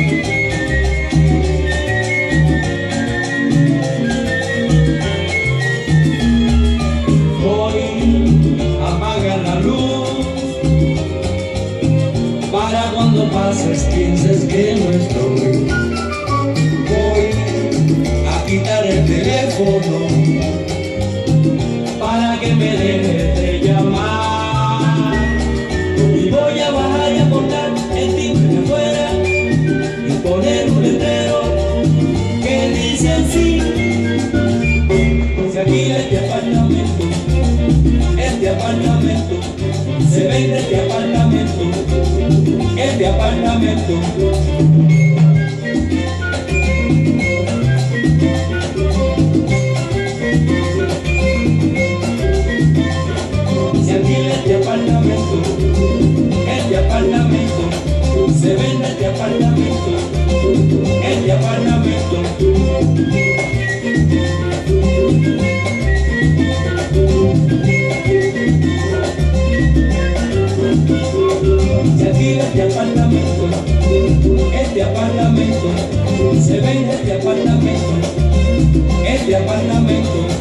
Cuando pases pienses que no estoy. Voy a quitar el teléfono para que me dejes de llamar. Y voy a bajar y a poner el timbre afuera y poner un letrero que dice así: si aquí este apartamento se vende, este apartamento. Si alquila este apartamento, se vende este apartamento. Se alquila este apartamento, se vende este apartamento.